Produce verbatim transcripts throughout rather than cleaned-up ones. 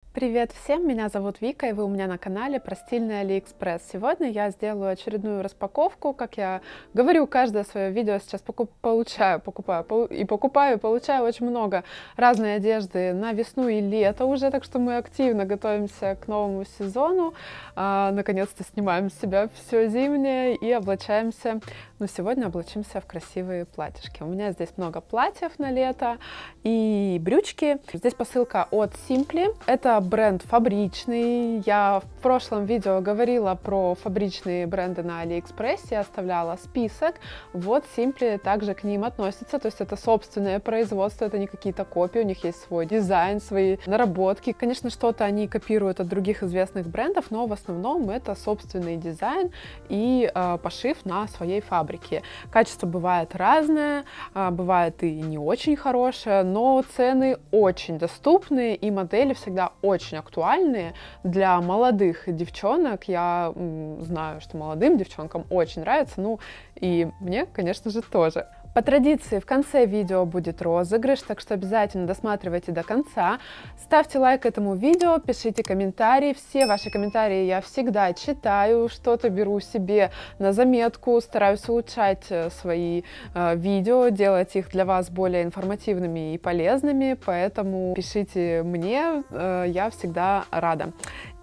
Привет всем, меня зовут Вика, и вы у меня на канале про стильный Алиэкспресс. Сегодня я сделаю очередную распаковку. Как я говорю, каждое свое видео сейчас покуп, получаю, покупаю полу, и покупаю, и получаю очень много разной одежды на весну и лето уже, так что мы активно готовимся к новому сезону. А, наконец-то снимаем с себя все зимнее и облачаемся. Но сегодня облачимся в красивые платьишки. У меня здесь много платьев на лето и брючки. Здесь посылка от Simply. Это бренд фабричный. Я в прошлом видео говорила про фабричные бренды на Алиэкспрессе, оставляла список. Вот Simply также к ним относится. То есть это собственное производство, это не какие-то копии. У них есть свой дизайн, свои наработки. Конечно, что-то они копируют от других известных брендов, но в основном это собственный дизайн и э, пошив на своей фабрике. Качество бывает разное, бывает и не очень хорошее, но цены очень доступные и модели всегда очень актуальные для молодых девчонок. Я знаю, что молодым девчонкам очень нравится, ну и мне, конечно же, тоже. По традиции в конце видео будет розыгрыш, так что обязательно досматривайте до конца. Ставьте лайк этому видео, пишите комментарии. Все ваши комментарии я всегда читаю, что-то беру себе на заметку, стараюсь улучшать свои э, видео, делать их для вас более информативными и полезными, поэтому пишите мне, э, я всегда рада.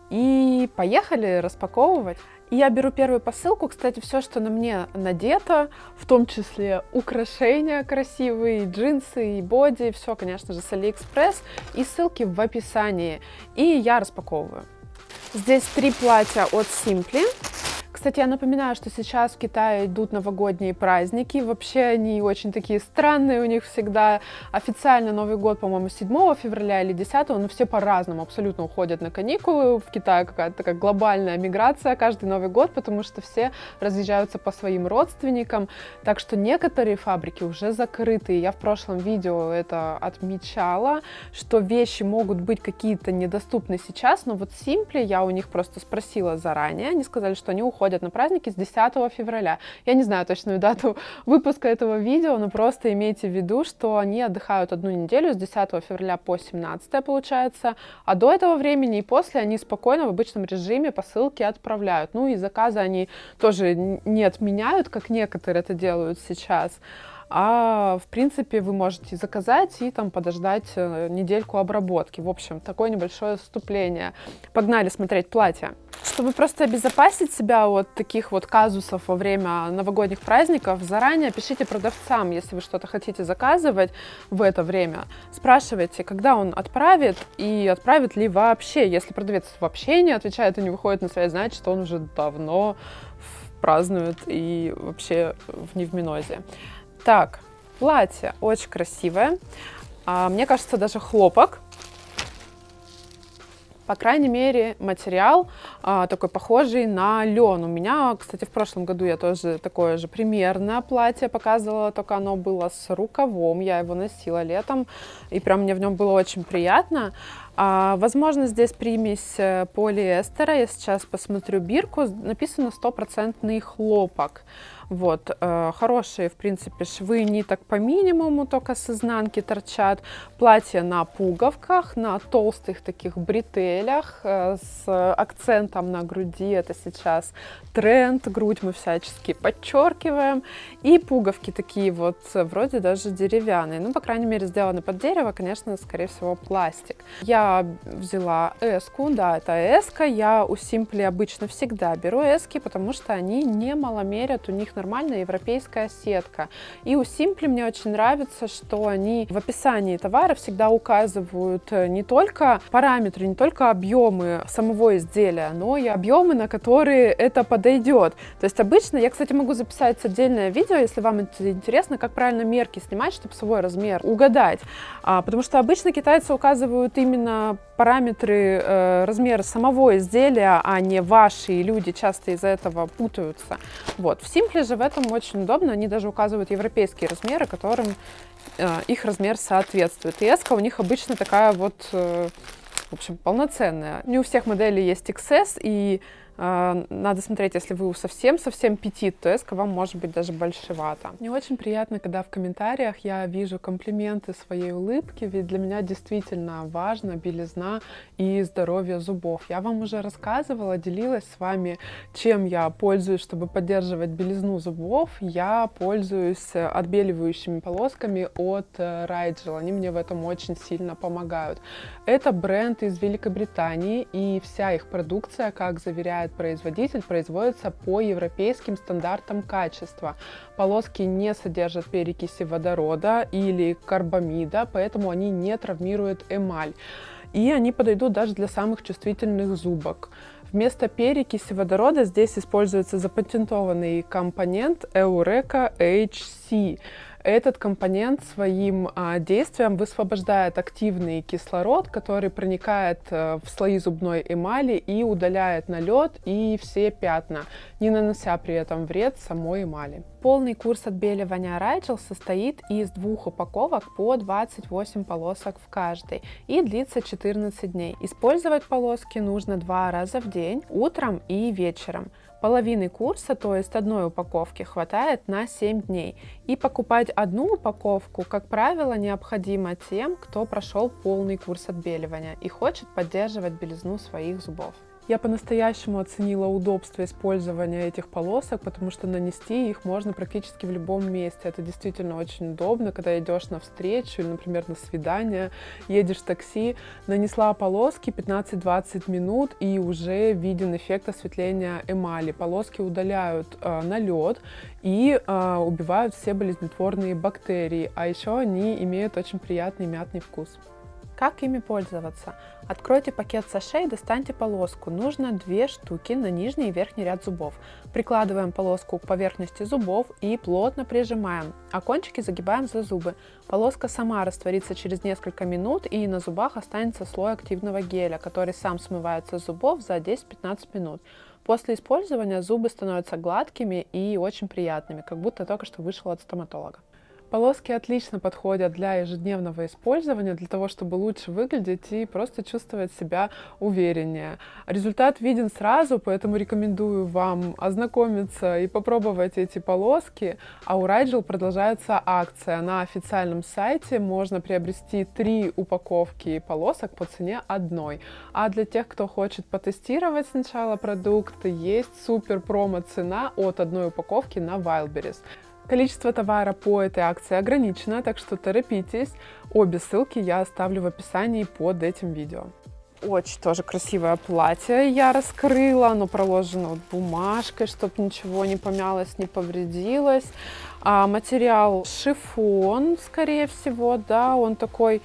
И поехали распаковывать. Я беру первую посылку. Кстати, все, что на мне надето, в том числе украшения красивые, джинсы и боди, все, конечно же, с Алиэкспресс, и ссылки в описании. И я распаковываю. Здесь три платья от Simply. Кстати, я напоминаю, что сейчас в Китае идут новогодние праздники. Вообще они очень такие странные. У них всегда официально Новый год, по-моему, седьмого февраля или десятого, но все по-разному абсолютно уходят на каникулы. В Китае какая-то такая глобальная миграция каждый Новый год, потому что все разъезжаются по своим родственникам. Так что некоторые фабрики уже закрыты. Я в прошлом видео это отмечала, что вещи могут быть какие-то недоступны сейчас, но вот Simply, я у них просто спросила заранее, они сказали, что они уходят на праздники с десятого февраля. Я не знаю точную дату выпуска этого видео, но просто имейте в виду, что они отдыхают одну неделю с десятого февраля по семнадцатое, получается, а до этого времени и после они спокойно в обычном режиме посылки отправляют. Ну и заказы они тоже не отменяют, как некоторые это делают сейчас. А в принципе вы можете заказать и там подождать недельку обработки. В общем, такое небольшое вступление. Погнали смотреть платье. Чтобы просто обезопасить себя от таких вот казусов во время новогодних праздников, заранее пишите продавцам, если вы что-то хотите заказывать в это время. Спрашивайте, когда он отправит и отправит ли вообще. Если продавец вообще не отвечает и не выходит на связь, значит, что он уже давно празднует и вообще в не в минозе. Так, платье очень красивое. А, мне кажется, даже хлопок. По крайней мере, материал а, такой похожий на лен. У меня, кстати, в прошлом году я тоже такое же примерное платье показывала, только оно было с рукавом. Я его носила летом, и прям мне в нем было очень приятно. А, возможно, здесь примесь полиэстера. Я сейчас посмотрю бирку. Написано стопроцентный хлопок. Вот, э, хорошие, в принципе, швы ниток по минимуму, только с изнанки торчат. Платье на пуговках, на толстых таких бретелях, э, с акцентом на груди. Это сейчас тренд, грудь мы всячески подчеркиваем. И пуговки такие вот, вроде даже деревянные. Ну, по крайней мере, сделаны под дерево, конечно, скорее всего, пластик. Я взяла эску, да, это эска. Я у Simply обычно всегда беру эски, потому что они не маломерят, у них нормальная европейская сетка. И у Simply мне очень нравится, что они в описании товара всегда указывают не только параметры, не только объемы самого изделия, но и объемы, на которые это подойдет. То есть обычно, я, кстати, могу записать отдельное видео, если вам это интересно, как правильно мерки снимать, чтобы свой размер угадать. А, потому что обычно китайцы указывают именно параметры э, размера самого изделия, а не ваши, и люди часто из-за этого путаются. Вот. В Simply же в этом очень удобно, они даже указывают европейские размеры, которым э, их размер соответствует. И эска у них обычно такая вот, э, в общем, полноценная. Не у всех моделей есть икс эс, и Надо смотреть, если вы совсем-совсем петит, то эска вам может быть даже большевато. Мне очень приятно, когда в комментариях я вижу комплименты своей улыбки, ведь для меня действительно важна белизна и здоровье зубов. Я вам уже рассказывала, делилась с вами, чем я пользуюсь, чтобы поддерживать белизну зубов. Я пользуюсь отбеливающими полосками от Rigel. Они мне в этом очень сильно помогают. Это бренд из Великобритании, и вся их продукция, как заверяет производитель, производится по европейским стандартам качества. Полоски не содержат перекиси водорода или карбамида, поэтому они не травмируют эмаль. И они подойдут даже для самых чувствительных зубок. Вместо перекиси водорода здесь используется запатентованный компонент Eureka эйч си. Этот компонент своим а, действием высвобождает активный кислород, который проникает а, в слои зубной эмали и удаляет налет и все пятна, не нанося при этом вред самой эмали. Полный курс отбеливания Rigel состоит из двух упаковок по двадцать восемь полосок в каждой и длится четырнадцать дней. Использовать полоски нужно два раза в день, утром и вечером. Половины курса, то есть одной упаковки, хватает на семь дней. И покупать одну упаковку, как правило, необходимо тем, кто прошел полный курс отбеливания и хочет поддерживать белизну своих зубов. Я по-настоящему оценила удобство использования этих полосок, потому что нанести их можно практически в любом месте. Это действительно очень удобно, когда идешь на встречу или, например, на свидание, едешь в такси, нанесла полоски пятнадцать-двадцать минут и уже виден эффект осветления эмали. Полоски удаляют э, налет и э, убивают все болезнетворные бактерии, а еще они имеют очень приятный мятный вкус. Как ими пользоваться? Откройте пакет саше и достаньте полоску. Нужно две штуки на нижний и верхний ряд зубов. Прикладываем полоску к поверхности зубов и плотно прижимаем, а кончики загибаем за зубы. Полоска сама растворится через несколько минут, и на зубах останется слой активного геля, который сам смывается с зубов за десять-пятнадцать минут. После использования зубы становятся гладкими и очень приятными, как будто только что вышел от стоматолога. Полоски отлично подходят для ежедневного использования, для того, чтобы лучше выглядеть и просто чувствовать себя увереннее. Результат виден сразу, поэтому рекомендую вам ознакомиться и попробовать эти полоски. А у Rigel продолжается акция. На официальном сайте можно приобрести три упаковки полосок по цене одной. А для тех, кто хочет потестировать сначала продукт, есть супер промо-цена от одной упаковки на Wildberries. Количество товара по этой акции ограничено, так что торопитесь. Обе ссылки я оставлю в описании под этим видео. Очень тоже красивое платье я раскрыла. Оно проложено вот бумажкой, чтобы ничего не помялось, не повредилось. А материал шифон, скорее всего, да, он такой...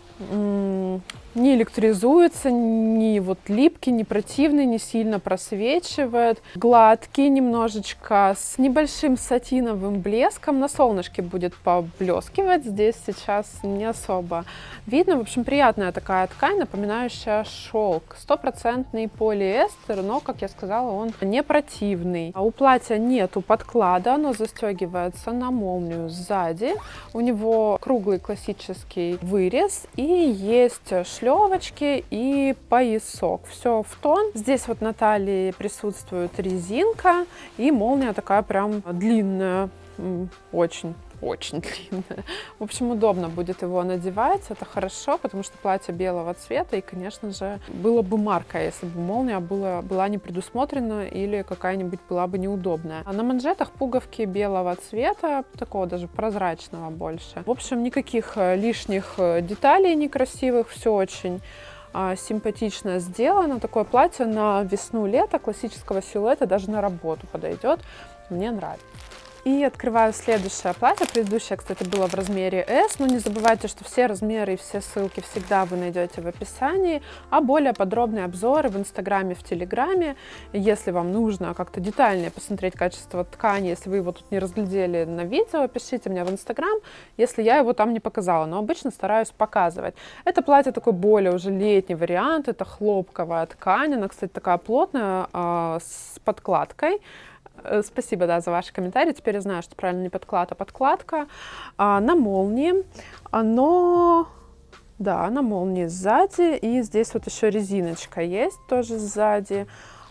не электризуется, не вот липкий, не противный, не сильно просвечивает. Гладкий немножечко, с небольшим сатиновым блеском. На солнышке будет поблескивать. Здесь сейчас не особо видно. В общем, приятная такая ткань, напоминающая шелк. Стопроцентный полиэстер, но, как я сказала, он не противный. А у платья нету подклада, оно застегивается на молнию сзади. У него круглый классический вырез и есть шлем, шлевочки и поясок. Все в тон. Здесь вот на талии присутствует резинка и молния такая прям длинная, очень. Очень длинная. В общем, удобно будет его надевать. Это хорошо, потому что платье белого цвета. И, конечно же, было бы марка, если бы молния была, была не предусмотрена или какая-нибудь была бы неудобная. А на манжетах пуговки белого цвета, такого даже прозрачного больше. В общем, никаких лишних деталей некрасивых. Все очень а, симпатично сделано. Такое платье на весну-лето классического силуэта даже на работу подойдет. Мне нравится. И открываю следующее платье. Предыдущее, кстати, было в размере эс, но не забывайте, что все размеры и все ссылки всегда вы найдете в описании, а более подробные обзоры в Инстаграме, в Телеграме. Если вам нужно как-то детальнее посмотреть качество ткани, если вы его тут не разглядели на видео, пишите мне в Инстаграм, если я его там не показала, но обычно стараюсь показывать. Это платье такой более уже летний вариант, это хлопковая ткань, она, кстати, такая плотная, э, с подкладкой. Спасибо, да, за ваши комментарии. Теперь я знаю, что правильно не подклад, а подкладка. А, на молнии. Оно, да, на молнии сзади. И здесь вот еще резиночка есть тоже сзади.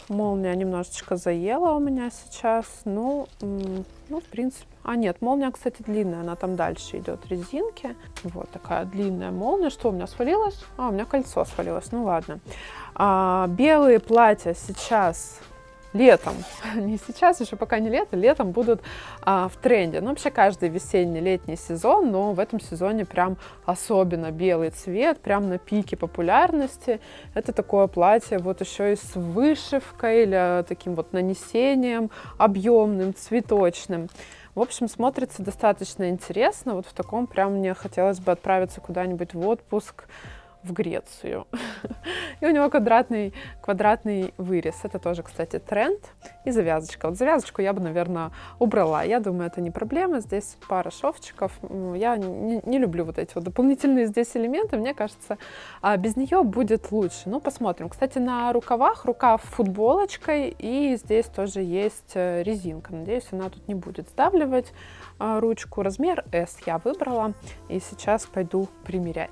Молния немножечко заела у меня сейчас. Ну, ну, в принципе... А, нет, молния, кстати, длинная. Она там дальше идет резинки. Вот такая длинная молния. Что у меня свалилось? А, у меня кольцо свалилось. Ну, ладно. А, белые платья сейчас... Летом, не сейчас, еще пока не лето, летом будут а, в тренде. Ну, вообще каждый весенний, летний сезон, но в этом сезоне прям особенно белый цвет, прям на пике популярности. Это такое платье вот еще и с вышивкой или таким вот нанесением объемным, цветочным. В общем, смотрится достаточно интересно. Вот в таком прям мне хотелось бы отправиться куда-нибудь в отпуск, в Грецию. И у него квадратный, квадратный вырез. Это тоже, кстати, тренд. И завязочка. Вот завязочку я бы, наверное, убрала. Я думаю, это не проблема. Здесь пара шовчиков. Я не, не люблю вот эти вот дополнительные здесь элементы. Мне кажется, без нее будет лучше. Ну, посмотрим. Кстати, на рукавах рукав футболочкой. И здесь тоже есть резинка. Надеюсь, она тут не будет сдавливать ручку. Размер эс я выбрала. И сейчас пойду примерять.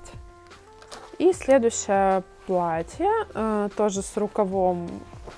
И следующее платье, э, тоже с рукавом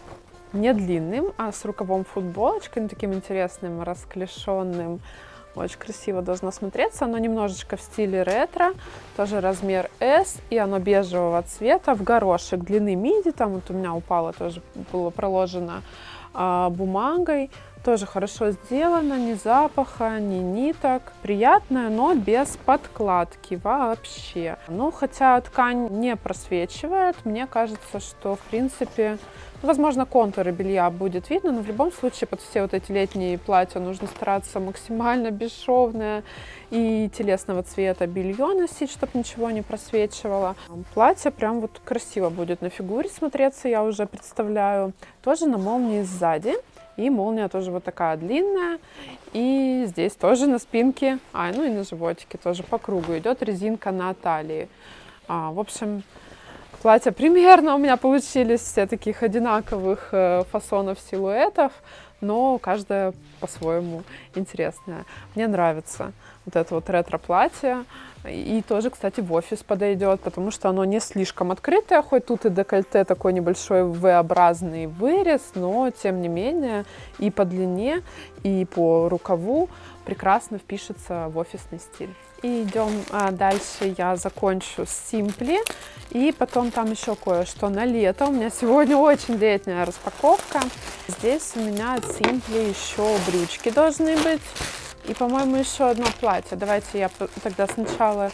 не длинным, а с рукавом футболочкой, ну, таким интересным, расклешенным. Очень красиво должно смотреться. Оно немножечко в стиле ретро, тоже размер эс, и оно бежевого цвета, в горошек, длины миди. Там вот у меня упало, тоже было проложено э, бумагой. Тоже хорошо сделано, ни запаха, ни ниток. Приятное, но без подкладки вообще. Ну, хотя ткань не просвечивает, мне кажется, что, в принципе, возможно, контуры белья будет видно, но в любом случае под все вот эти летние платья нужно стараться максимально бесшовное и телесного цвета белье носить, чтобы ничего не просвечивало. Платье прям вот красиво будет на фигуре смотреться, я уже представляю. Тоже на молнии сзади. И молния тоже вот такая длинная. И здесь тоже на спинке, а, ну и на животике тоже по кругу идет резинка на талии. А, в общем, платья примерно у меня получились все таких одинаковых э, фасонов, силуэтов, но каждая по-своему интересная. Мне нравится вот это вот ретро-платье. И тоже, кстати, в офис подойдет, потому что оно не слишком открытое, хоть тут и декольте такой небольшой V-образный вырез, но тем не менее и по длине, и по рукаву прекрасно впишется в офисный стиль. И идем а, дальше, я закончу с Simply, и потом там еще кое-что на лето. У меня сегодня очень летняя распаковка. Здесь у меня от Simply еще брючки должны быть. И, по-моему, еще одно платье. Давайте я тогда сначала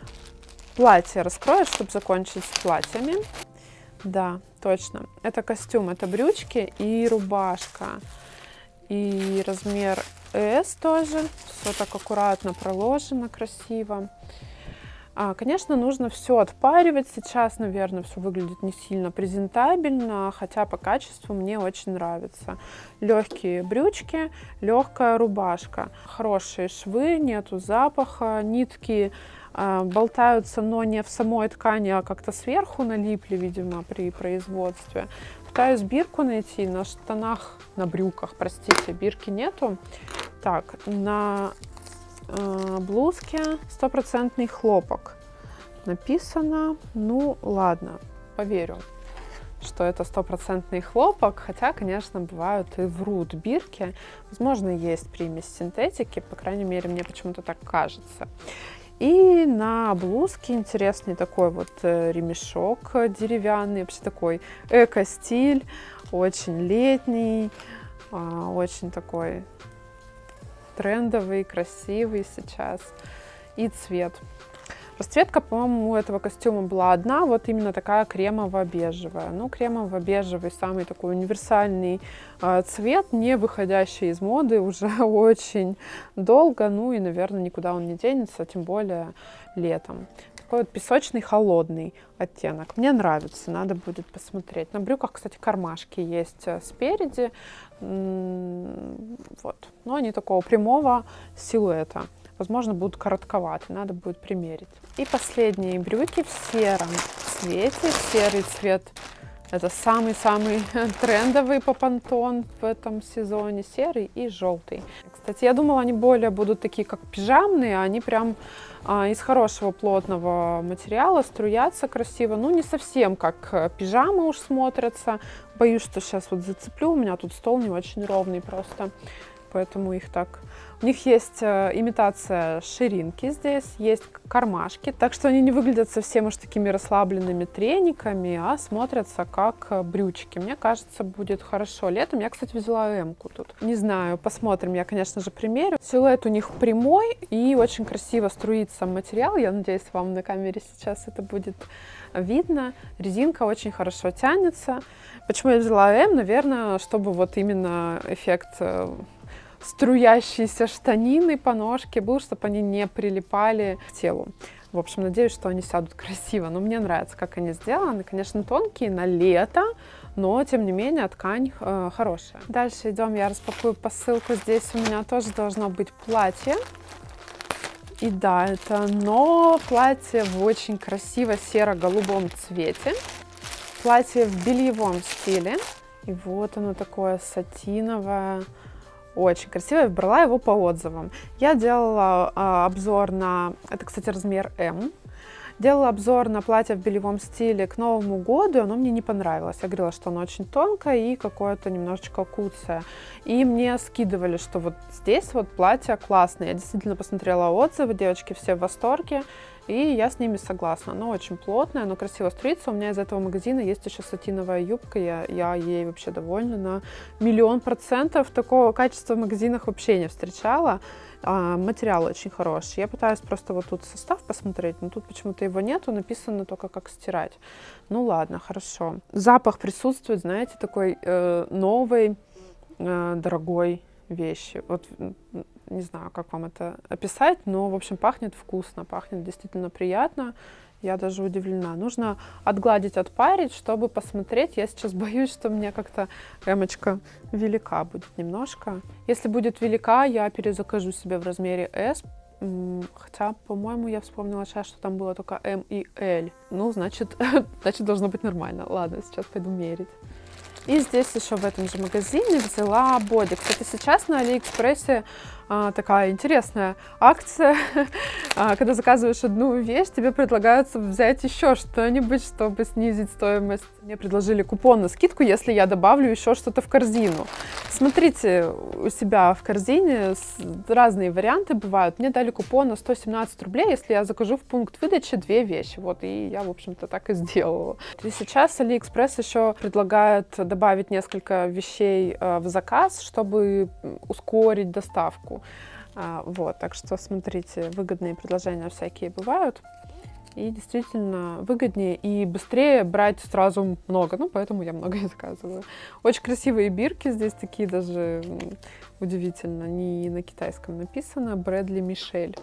платье раскрою, чтобы закончить с платьями. Да, точно. Это костюм, это брючки и рубашка. И размер эс тоже. Все так аккуратно проложено, красиво. А, конечно, нужно все отпаривать. Сейчас, наверное, все выглядит не сильно презентабельно, хотя по качеству мне очень нравится. Легкие брючки, легкая рубашка. Хорошие швы, нету запаха, нитки а, болтаются, но не в самой ткани, а как-то сверху налипли, видимо, при производстве. Пытаюсь бирку найти на штанах, на брюках, простите, бирки нету. Так, на блузке стопроцентный хлопок написано. Ну ладно, поверю, что это стопроцентный хлопок, хотя, конечно, бывают и врут бирки. Возможно, есть примесь синтетики, по крайней мере, мне почему-то так кажется. И на блузке интересный такой вот ремешок деревянный, вообще такой эко-стиль, очень летний, очень такой трендовый, красивый сейчас. И цвет. Расцветка, по-моему, у этого костюма была одна, вот именно такая кремово-бежевая. Ну, кремово-бежевый, самый такой универсальный э, цвет, не выходящий из моды уже очень долго. Ну и, наверное, никуда он не денется, тем более летом. Такой вот песочный, холодный оттенок. Мне нравится, надо будет посмотреть. На брюках, кстати, кармашки есть спереди. Вот. Но они такого прямого силуэта. Возможно, будут коротковаты, надо будет примерить. И последние брюки в сером цвете. Серый цвет Это самый-самый трендовый попантон в этом сезоне, серый и желтый. Кстати, я думала, они более будут такие, как пижамные, а они прям а, из хорошего плотного материала, струятся красиво. Ну, не совсем как пижамы уж смотрятся. Боюсь, что сейчас вот зацеплю, у меня тут стол не очень ровный просто, поэтому их так... У них есть имитация ширинки здесь, есть кармашки, так что они не выглядят совсем уж такими расслабленными трениками, а смотрятся как брючки. Мне кажется, будет хорошо летом. Я, кстати, взяла эм-ку тут. Не знаю, посмотрим, я, конечно же, примерю. Силуэт у них прямой и очень красиво струится материал. Я надеюсь, вам на камере сейчас это будет видно. Резинка очень хорошо тянется. Почему я взяла эм? Наверное, чтобы вот именно эффект струящиеся штанины по ножке был, чтобы они не прилипали к телу. В общем, надеюсь, что они сядут красиво. Но мне нравится, как они сделаны. Конечно, тонкие на лето, но, тем не менее, ткань э, хорошая. Дальше идем, я распакую посылку. Здесь у меня тоже должно быть платье. И да, это но платье в очень красиво серо-голубом цвете. Платье в бельевом стиле. И вот оно такое сатиновое. Очень красивое, брала его по отзывам. Я делала а, обзор на, это, кстати, размер эм. Делала обзор на платье в бельевом стиле к Новому году, и оно мне не понравилось. Я говорила, что оно очень тонкое и какое-то немножечко куцое. И мне скидывали, что вот здесь вот платье классное. Я действительно посмотрела отзывы, девочки все в восторге. И я с ними согласна. Оно очень плотное, оно красиво струится. У меня из этого магазина есть еще сатиновая юбка. Я, я ей вообще довольна на миллион процентов. Такого качества в магазинах вообще не встречала. А, материал очень хороший. Я пытаюсь просто вот тут состав посмотреть, но тут почему-то его нету. Написано только как стирать. Ну ладно, хорошо. Запах присутствует, знаете, такой э, новой, э, дорогой вещи. Вот не знаю, как вам это описать, но, в общем, пахнет вкусно, пахнет действительно приятно. Я даже удивлена. Нужно отгладить, отпарить, чтобы посмотреть. Я сейчас боюсь, что мне как-то эмочка велика будет немножко. Если будет велика, я перезакажу себе в размере эс. Хотя, по-моему, я вспомнила сейчас, что там было только эм и эль. Ну, значит, значит, должно быть нормально. Ладно, сейчас пойду мерить. И здесь еще в этом же магазине взяла боди. Кстати, сейчас на Алиэкспрессе а, такая интересная акция. а, когда заказываешь одну вещь, тебе предлагается взять еще что-нибудь, чтобы снизить стоимость. Мне предложили купон на скидку, если я добавлю еще что-то в корзину. Смотрите у себя в корзине, разные варианты бывают. Мне дали купон на сто семнадцать рублей, если я закажу в пункт выдачи две вещи. Вот, и я, в общем-то, так и сделала. И сейчас Алиэкспресс еще предлагает добавить несколько вещей э, в заказ, чтобы ускорить доставку. А, вот, так что смотрите, выгодные предложения всякие бывают. И действительно выгоднее и быстрее брать сразу много. Ну, поэтому я много и заказываю. Очень красивые бирки здесь такие даже удивительно. Не на китайском написано. Брэдли Мишель.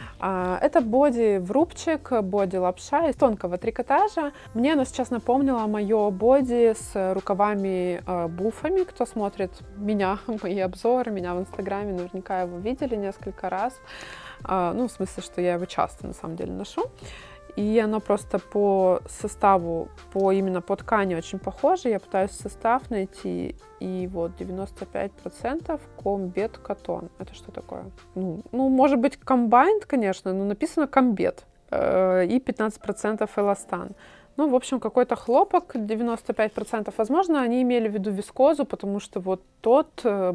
А, это боди в рубчик, боди лапша из тонкого трикотажа. Мне оно сейчас напомнило мое боди с рукавами э, буфами. Кто смотрит меня, мои обзоры, меня в инстаграме, наверняка его видели несколько раз. А, ну, в смысле, что я его часто на самом деле ношу. И оно просто по составу, по именно по ткани очень похоже. Я пытаюсь состав найти. И вот девяносто пять процентов комбет катон. Это что такое? Ну, ну может быть, комбайнд, конечно, но написано комбет. Э, и пятнадцать процентов эластан. Ну, в общем, какой-то хлопок, девяносто пять процентов. Возможно, они имели в виду вискозу, потому что вот тот... Э,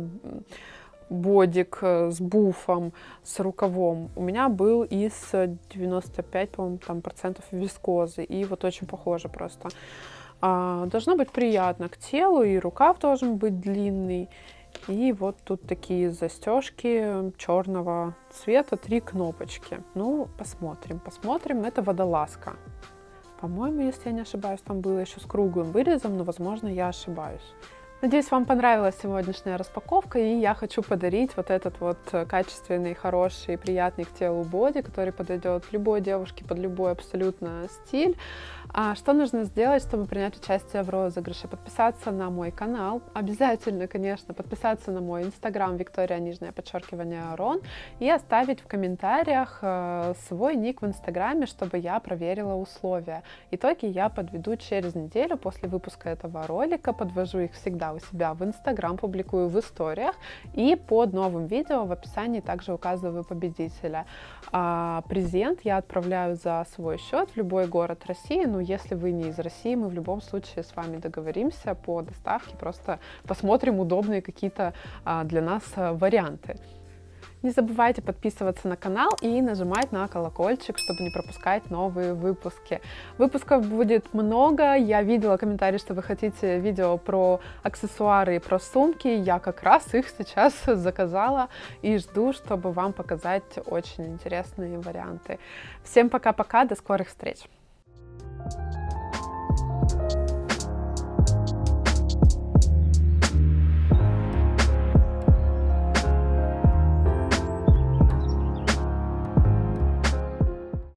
бодик с буфом, с рукавом у меня был из девяноста пяти, по-моему, там процентов вискозы. И вот очень похоже просто. А, должно быть приятно к телу, и рукав должен быть длинный. И вот тут такие застежки черного цвета, три кнопочки. Ну, посмотрим, посмотрим. Это водолазка. По-моему, если я не ошибаюсь, там было еще с круглым вырезом, но, возможно, я ошибаюсь. Надеюсь, вам понравилась сегодняшняя распаковка, и я хочу подарить вот этот вот качественный, хороший, приятный к телу боди, который подойдет любой девушке под любой абсолютно стиль. А что нужно сделать, чтобы принять участие в розыгрыше? Подписаться на мой канал, обязательно, конечно, подписаться на мой инстаграм Виктория, нижнее подчеркивание, Рон, и оставить в комментариях свой ник в инстаграме, чтобы я проверила условия. Итоги я подведу через неделю после выпуска этого ролика, подвожу их всегда у себя в инстаграм, публикую в историях, и под новым видео в описании также указываю победителя. А презент я отправляю за свой счет в любой город России, но если вы не из России, мы в любом случае с вами договоримся по доставке, просто посмотрим удобные какие-то а, для нас а, варианты. Не забывайте подписываться на канал и нажимать на колокольчик, чтобы не пропускать новые выпуски. Выпусков будет много. Я видела комментарии, что вы хотите видео про аксессуары и про сумки. Я как раз их сейчас заказала и жду, чтобы вам показать очень интересные варианты. Всем пока-пока, до скорых встреч!